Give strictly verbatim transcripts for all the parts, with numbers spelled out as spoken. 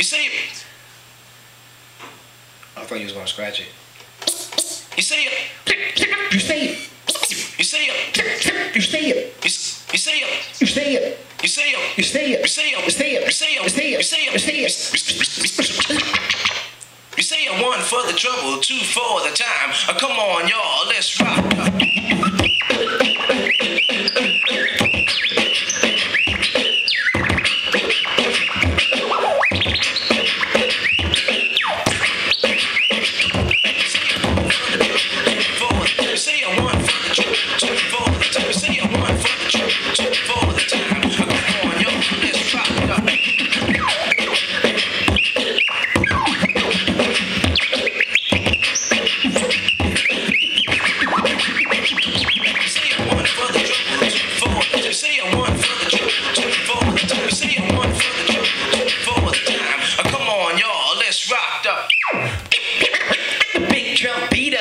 You see it. I thought you was gonna scratch it. You see it. You see it. You see it. You see it. You see it. You see it. You see it. You see it. You see it. You see it. You see it. You see it. You see it. You see it. You see it. One for the trouble, two for the time. Uh, come on, y'all, let's rock. Big drum beater.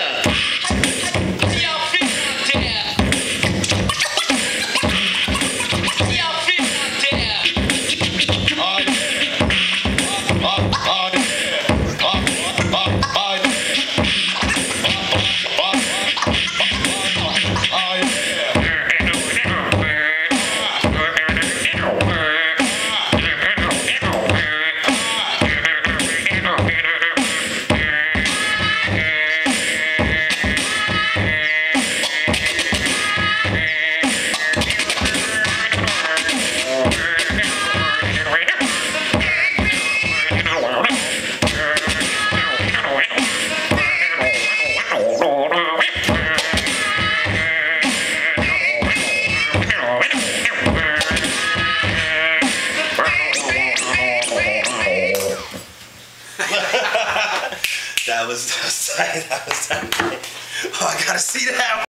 That was, that was, that was, oh, I gotta see that.